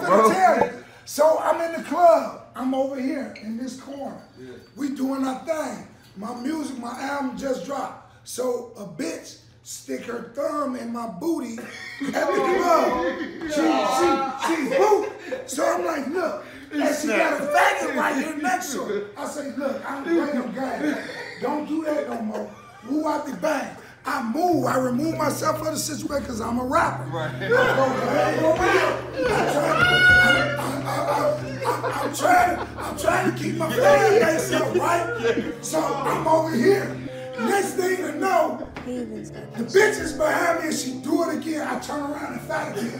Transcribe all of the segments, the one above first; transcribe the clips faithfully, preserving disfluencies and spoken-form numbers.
gonna tell you. So I'm in the club. I'm over here in this corner. Yeah. We doing our thing. My music, my album just dropped. So a bitch stick her thumb in my booty at the club. She, she, she's boot. So I'm like, look, and she got a faggot right here next to her. I say, look, I'm playing game. Don't do that no more. Move out the bang. I move, I remove myself from the situation because I'm a rapper. Right. I go, hey, over here. I'm, I'm, I'm, I'm, trying, I'm trying to keep my fan base up, right? So I'm over here. Next thing to know, the bitch is behind me and she do it again. I turn around and fight again.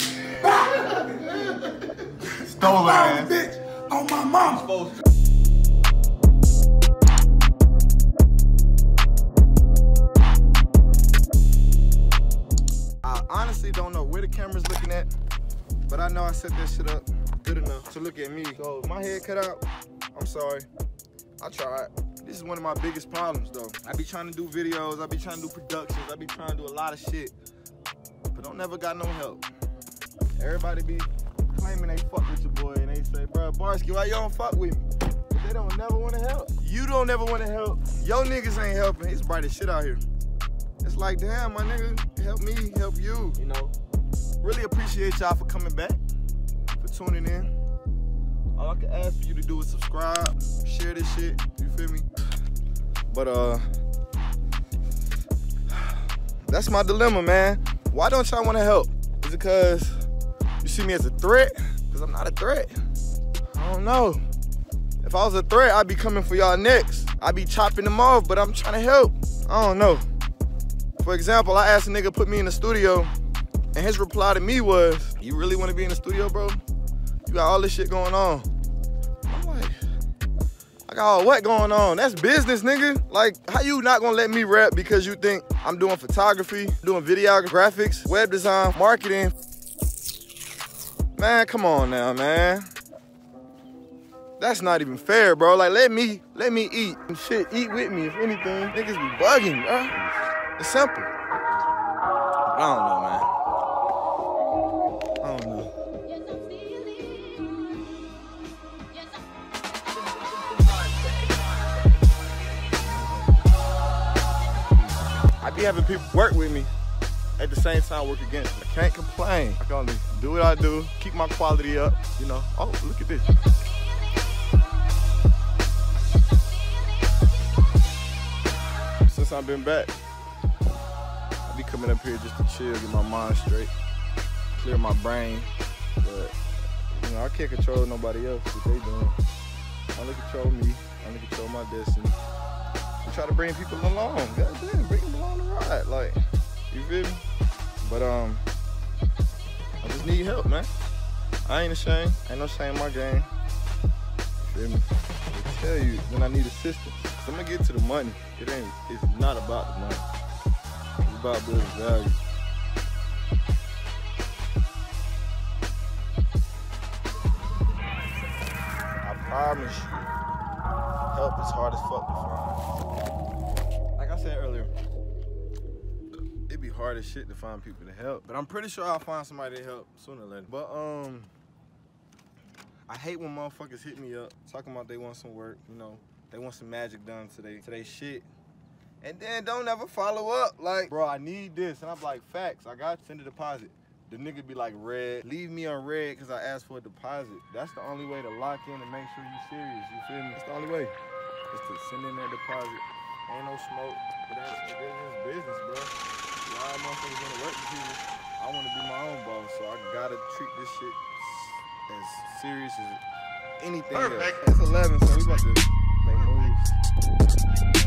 Stolen, man. Bitch on my mama. I honestly don't know where the camera's looking at, but I know I set that shit up good enough to look at me. So if my head cut out, I'm sorry. I tried. This is one of my biggest problems though. I be trying to do videos, I be trying to do productions, I be trying to do a lot of shit, but don't never got no help. Everybody be claiming they fuck with your boy and they say, bro, Barsky, why you don't fuck with me? But they don't never want to help. You don't never want to help. Yo niggas ain't helping. It's bright as shit out here. It's like, damn, my nigga, help me, help you, you know? Really appreciate y'all for coming back, for tuning in. All I can ask for you to do is subscribe, share this shit, you feel me? But, uh, that's my dilemma, man. Why don't y'all want to help? Is it because you see me as a threat? Because I'm not a threat. I don't know. If I was a threat, I'd be coming for y'all next. I'd be chopping them off, but I'm trying to help. I don't know. For example, I asked a nigga to put me in the studio, and his reply to me was, you really want to be in the studio, bro? You got all this shit going on. I'm like, I got all what going on? That's business, nigga. Like, how you not gonna let me rap because you think I'm doing photography, doing video graphics, web design, marketing? Man, come on now, man. That's not even fair, bro. Like, let me, let me eat. And shit, eat with me, if anything. Niggas be bugging, bro. It's simple. I don't know, man. I don't know. I be having people work with me, at the same time work against me. I can't complain. I can only do what I do, keep my quality up, you know. Oh, look at this. Since I've been back, I be coming up here just to chill, get my mind straight, clear my brain. But, you know, I can't control nobody else, what they doing. I only control me, I only control my destiny. I try to bring people along. God damn, bring them along the ride. Like, you feel me? But um, I just need help, man. I ain't ashamed. Ain't no shame in my game. You feel me? I tell you when I need assistance. Cause I'm gonna get to the money. It ain't. It's not about the money. It's about building value. I promise you, help is hard as fuck to find. Like I said earlier, it'd be hard as shit to find people to help. But I'm pretty sure I'll find somebody to help sooner or later. But um, I hate when motherfuckers hit me up talking about they want some work, you know, they want some magic done today, today shit. And then don't ever follow up. Like, bro, I need this. And I'm like, facts, I got to send a deposit. The nigga be like, red, leave me on red because I asked for a deposit. That's the only way to lock in and make sure you serious, you feel me? That's the only way, is to send in that deposit. Ain't no smoke, but that's business, business, bro. A lot of motherfuckers wanna work with people. I wanna be my own boss, so I gotta treat this shit as serious as anything else. It's eleven, so we about to make moves.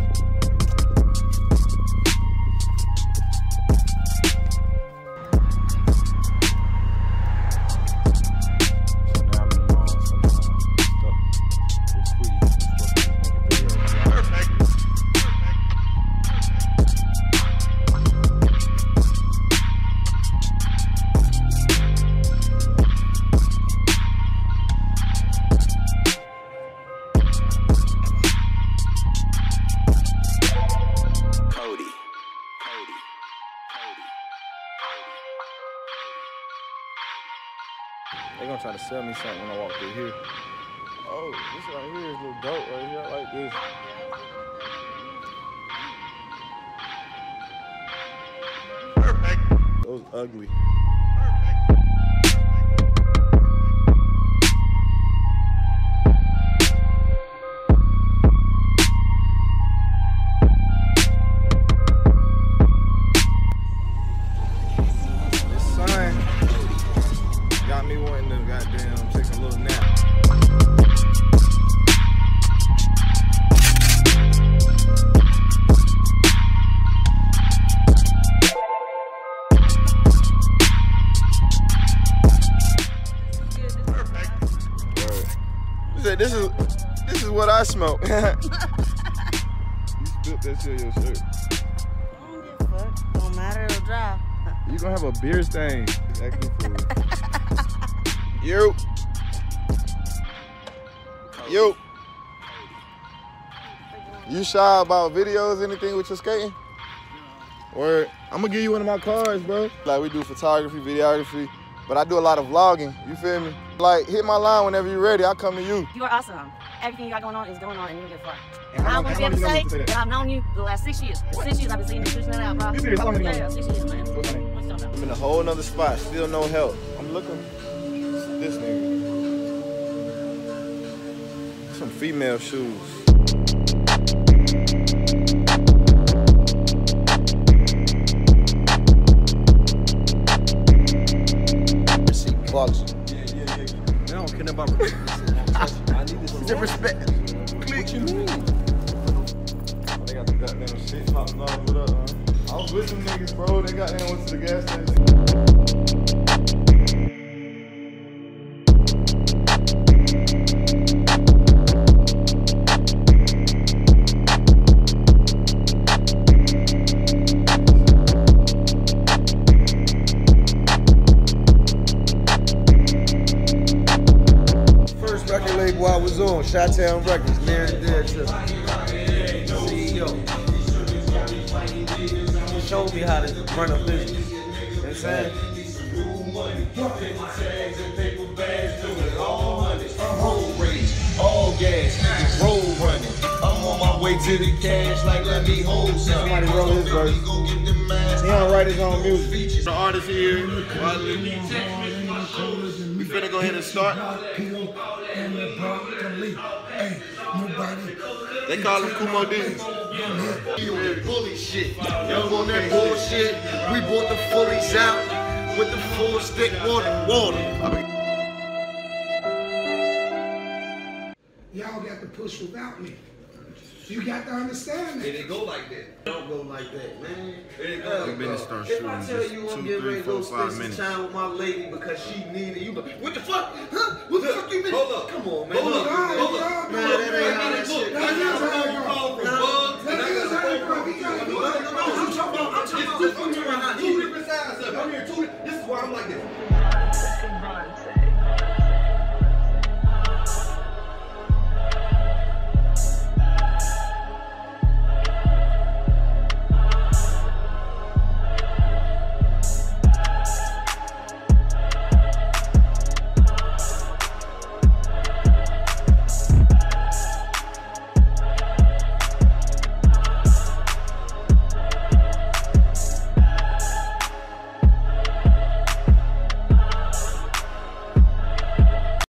try to sell me something when I walk through here. Oh, this right here is a little dope right here. I like this. Perfect. Those ugly. Got me wanting to goddamn take a little nap. You said this is this is what I smoke. You spilled that shit on your shirt. I don't give a fuck. Don't matter, it'll dry. You gonna have a beer stain. Exactly. You. You. You shy about videos, anything with your skating? Or I'm gonna give you one of my cars, bro. Like we do photography, videography, but I do a lot of vlogging. You feel me? Like hit my line whenever you're ready. I'll come to you. You are awesome. Everything you got going on is going on, and you don't give a fuck. And I want to be able to say that I've known you the last six years. What? Six years I've been seeing you pushing that out, bro. You serious? How long have you known me? Yeah, six years, man. What's your name? I'm in a whole nother spot, still no help. I'm looking. This nigga. Some female shoes. Box. Yeah, yeah, yeah. They don't care about respect. I need this. The respect. What you mean? Oh, they got the goddamn shit popping off. What up, man? I was with some niggas, bro. They got down, went to the gas station. First record label I was on, Chi-Town Records, Merlin to C E O. He showed me how to run a business. You know what I'm saying? All gas, niggas road running. I'm on my way to the cash, like let me hold some. Somebody wrote his verse. He don't write his own music. The artist here, we finna go ahead and start. They call him Kumo D. You on bully shit. Young on that bullshit. We brought the fullies out with the full stick water. Water. Y'all got to push without me. You got to understand that. It go like that. Don't go like that, man. It go like that. Start If I tell shooting you just I'm two, getting three, ready to go four, five spend some minutes. time with my lady because she needed you, what the fuck? Huh? What the fuck you mean? Hold up. Come on, man. Hold Look, up. hold up. Hold up. Nah, that ain't how that Look, shit. that is how it call goes. from bugs. That is how it goes. He gotta do that. I'm talking about, I'm talking about two different sides of it. I'm here, two, this is why I'm like this.